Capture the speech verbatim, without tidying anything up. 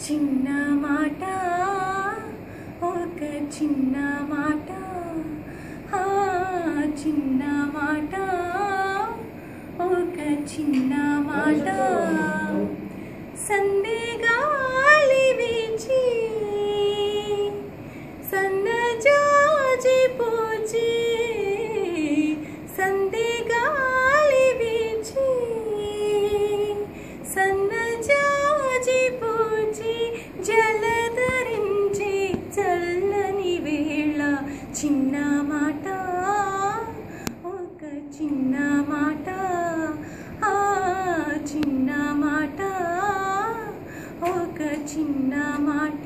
చిన్న మాట ఒక చిన్న మాట ఆ చిన్న మాట ఒక చిన్న మాట సందేగాలి వీచి సన్నజాజి పూచి సందేగాలి వీచి సన్నజాజి పూచి జలధరించి చల్లని వేళ చిన్న మాట ఒక చిన్న మాట ఆ చిన్న మాట ఒక చిన్న మాట